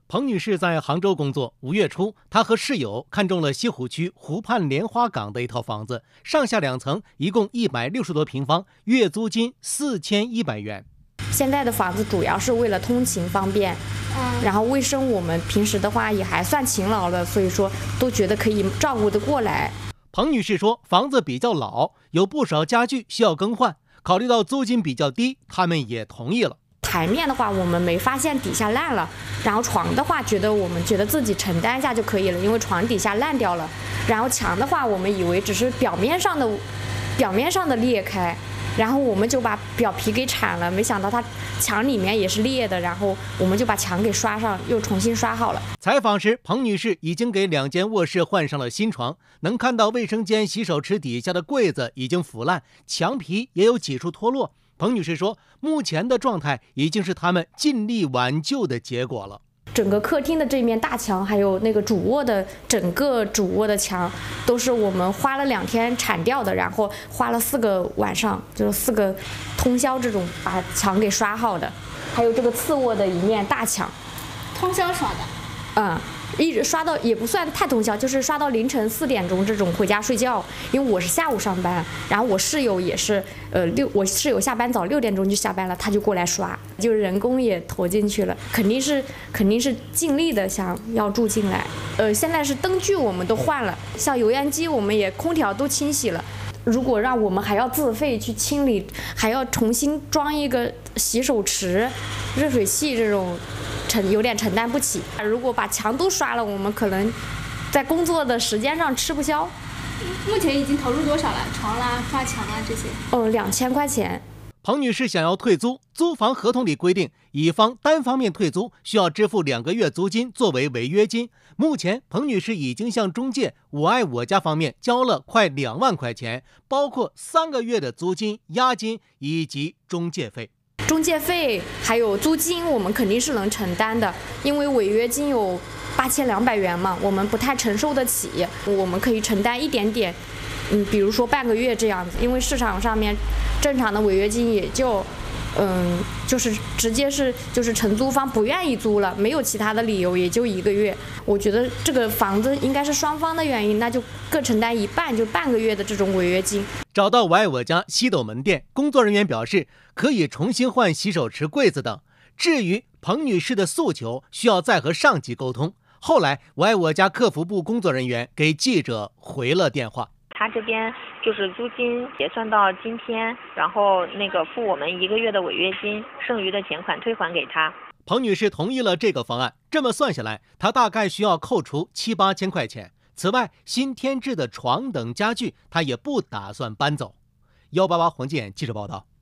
彭女士在杭州工作，5月初，她和室友看中了西湖区湖畔莲花港的一套房子，上下2层，一共160多平方，月租金4100元。 现在的房子主要是为了通勤方便，然后卫生我们平时的话也还算勤劳了，所以说都觉得可以照顾得过来。 彭女士说，房子比较老，有不少家具需要更换，考虑到租金比较低，他们也同意了。 台面的话我们没发现底下烂了，然后床的话我们觉得自己承担一下就可以了，因为床底下烂掉了。然后墙的话我们以为只是表面上的裂开，然后我们就把表皮给铲了，没想到它墙里面也是裂的，然后我们就把墙给刷上，又重新刷好了。 采访时，彭女士已经给2间卧室换上了新床，能看到卫生间洗手池底下的柜子已经腐烂，墙皮也有几处脱落。彭女士说，目前的状态已经是他们尽力挽救的结果了。 整个客厅的这面大墙，还有那个整个主卧的墙，都是我们花了2天铲掉的，然后花了4个晚上，就是4个通宵这种把墙给刷好的。还有这个次卧的一面大墙， 通宵刷的。 一直刷到也不算太通宵，就是刷到凌晨4点钟这种回家睡觉。因为我是下午上班，然后我室友也是，我室友下班早6点钟就下班了，他就过来刷，就是人工也投进去了，肯定是尽力的想要住进来。现在是灯具我们都换了，像油烟机我们也空调都清洗了。如果让我们还要自费去清理，还要重新装一个洗手池、热水器这种。有点承担不起。如果把墙都刷了，我们可能在工作的时间上吃不消。 目前已经投入多少了？床啦、刷墙啊这些 ？2000块钱。 彭女士想要退租，租房合同里规定，乙方单方面退租需要支付2个月租金作为违约金。目前，彭女士已经向中介我爱我家方面交了快2万块钱，包括3个月的租金、押金以及中介费。 中介费还有租金我们肯定是能承担的，因为违约金有8200元嘛，我们不太承受得起，我们可以承担一点点，比如说半个月这样子，因为市场上面正常的违约金也就就是直接就是承租方不愿意租了，没有其他的理由，也就1个月。我觉得这个房子应该是双方的原因，那就各承担一半，就半个月的这种违约金。 找到我爱我家西斗门店，工作人员表示可以重新换洗手池、柜子等。至于彭女士的诉求，需要再和上级沟通。后来我爱我家客服部工作人员给记者回了电话。 他这边就是租金结算到今天，然后付我们1个月的违约金，剩余的钱款退还给他。 彭女士同意了这个方案，这么算下来，她大概需要扣除7、8千块钱。此外，新添置的床等家具，她也不打算搬走。188黄金眼记者报道。